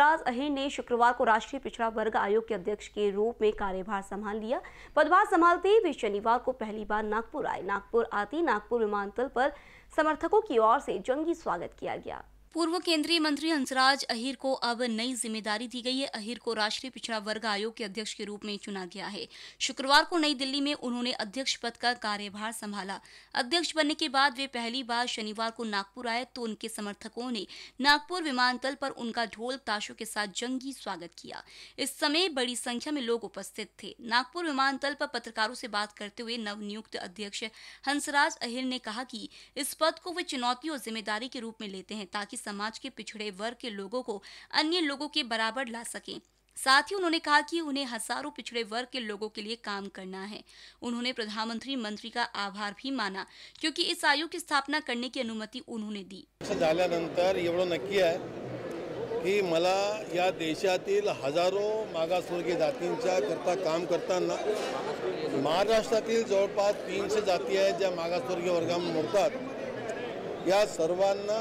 हंसराज अहीर ने शुक्रवार को राष्ट्रीय पिछड़ा वर्ग आयोग के अध्यक्ष के रूप में कार्यभार संभाल लिया। पदभार संभालते ही वे शनिवार को पहली बार नागपुर आए। नागपुर आते नागपुर विमानतल पर समर्थकों की ओर से जंगी स्वागत किया गया। पूर्व केंद्रीय मंत्री हंसराज अहीर को अब नई जिम्मेदारी दी गई है। अहीर को राष्ट्रीय पिछड़ा वर्ग आयोग के अध्यक्ष के रूप में चुना गया है। शुक्रवार को नई दिल्ली में उन्होंने अध्यक्ष पद का कार्यभार संभाला। अध्यक्ष बनने के बाद वे पहली बार शनिवार को नागपुर आए तो उनके समर्थकों ने नागपुर विमानतल पर उनका ढोल ताशों के साथ जंगी स्वागत किया। इस समय बड़ी संख्या में लोग उपस्थित थे। नागपुर विमानतल पर पत्रकारों से बात करते हुए नवनियुक्त अध्यक्ष हंसराज अहीर ने कहा कि इस पद को वे चुनौती और जिम्मेदारी के रूप में लेते हैं ताकि समाज के पिछड़े वर्ग के लोगों को अन्य लोगों के बराबर ला सकें। साथ ही उन्होंने कहा कि उन्हें हजारों पिछड़े वर्ग के लोगों के लिए काम करना है। उन्होंने प्रधानमंत्री मंत्री का आभार भी माना क्योंकि इस आयोग की स्थापना करने की अनुमति उन्होंने दी। झाल्यानंतर एवढं नक्की आहे की मला या देशातील हजारों मागासवर्गीय जातींच्या करता काम करताना महाराष्ट्रातील जवळपास 300 जाती आहेत ज्या मागासवर्गीय वर्गामध्ये मोडतात। या सर्वांना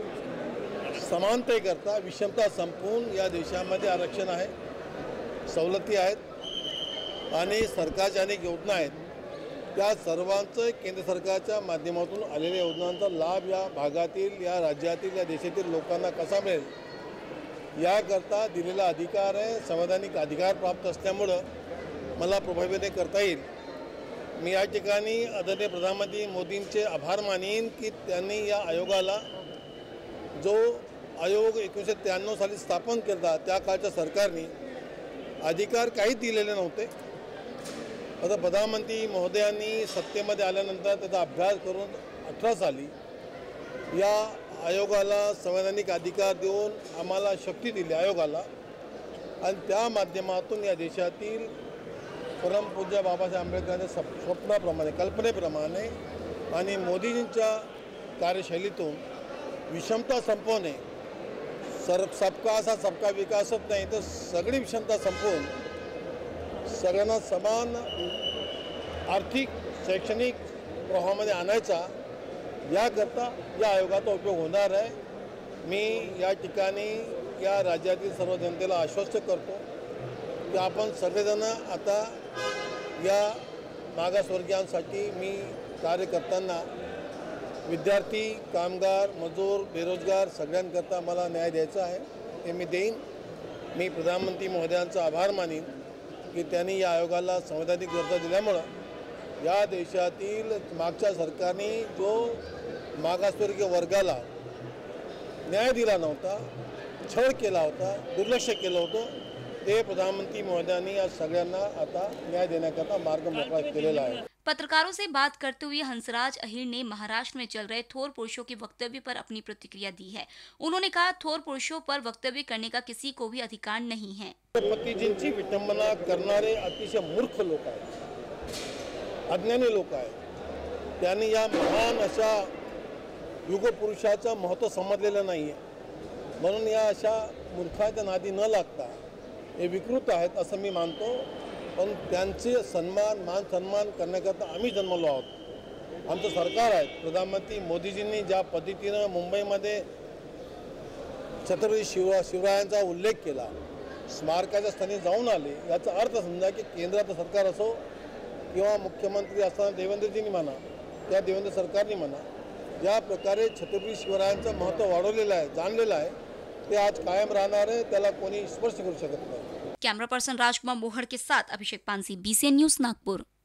समानतेकरता विषमता संपवून या देशामध्ये आरक्षण आहे, सवलती आहेत आणि सरकारच्या अनेक योजना आहेत। त्या सर्वांचं केंद्र सरकारच्या माध्यमातून आलेल्या योजनांचा लाभ या भागातील, या राज्यातील, या देशातील लोकांना कसा मिळेल याकरता दिलेला अधिकार आहे। संवैधानिक अधिकार प्राप्त असल्यामुळे मला प्रभावीपणे करता येईल। मी या ठिकाणी आदरणीय प्रधानमंत्री मोदींचे आभार मानेन की त्यांनी या आयोगाला जो आयोग 1993 साली स्थापन केला त्या काळच्या सरकारने अधिकार काही दिलेले नव्हते। आता प्रधानमंत्री महोदयांनी सत्तेमध्ये आल्यानंतर त्याचा अभ्यास करून 18 साली या आयोगाला संवैधानिक अधिकार देऊन आम्हाला शक्ती दिली आयोगाला आणि त्या माध्यमातून या देशातील परमपूज्य बाबासाहेब आंबेडकरांच्या स्वप्नाप्रमाणे कल्पनेप्रमाणे आणि मोदीजींच्या कार्यशैलीतून विषमता संपवणे, सबका असा सबका विकासच नाही तर सगळी विषमता संपवून सगळ्यांना समान आर्थिक शैक्षणिक प्रवाहामध्ये आणायचा याकरता या आयोगाचा उपयोग होणार आहे। मी या ठिकाणी या राज्यातील सर्व जनतेला आश्वस्त करतो की आपण सर्वजण आता या मागासवर्गीयांसाठी मी कार्य करताना विद्यार्थी, कामगार, मजूर, बेरोजगार सगळ्यांकरता मला न्याय द्यायचा आहे, हे मी देईन। मी प्रधानमंत्री महोदयांचा आभार मानेन की त्यांनी या आयोगाला संवैधानिक दर्जा दिल्यामुळे या देशातील मागच्या सरकारने जो मागासवर्गीय वर्गाला न्याय दिला नव्हता, छळ केला होता, दुर्लक्ष केलं होतं, ते प्रधानमंत्री महोदयांनी या सगळ्यांना आता न्याय देण्याकरता मार्ग मोकळा केलेला आहे। पत्रकारों से बात करते हुए हंसराज अहीर ने महाराष्ट्र में चल रहे थोर पुरुषों के वक्तव्य पर अपनी प्रतिक्रिया दी है। उन्होंने कहा, थोर पुरुषों पर वक्तव्य करने का किसी को भी अधिकार नहीं है। पतीजींची विटंबना करणारे अतिशय मूर्ख लोक आहेत, अज्ञानी लोक आहेत। त्यांनी या महान अशा युगपुरुषाचं महत्त्व समजलेलं नाहीये, म्हणून या अशा मूर्खाच्या नादी न लागता हे विकृत आहेत असं मी मानतो। पण त्यांचे मान सन्मान करण्याकरता आम्ही जन्मलो आहोत। आमचं सरकार आहे। प्रधानमंत्री मोदीजींनी ज्या पद्धतीनं मुंबईमध्ये छत्रपती शिवरायांचा उल्लेख केला, स्मारकाच्या स्थानी जाऊन आले, याचा अर्थ समजा की केंद्राचं सरकार असो किंवा मुख्यमंत्री असताना देवेंद्रजींनी म्हणा त्या देवेंद्र सरकारने म्हणा, या प्रकारे छत्रपती शिवरायांचं महत्त्व वाढवलेलं आहे, जाणलेलं आहे, ते आज कायम राहणार आहे, त्याला कोणी स्पर्श करू शकत नाही। कैमरा पर्सन राजकुमार मोहड़ के साथ अभिषेक पानसी, BCN न्यूज़, नागपुर।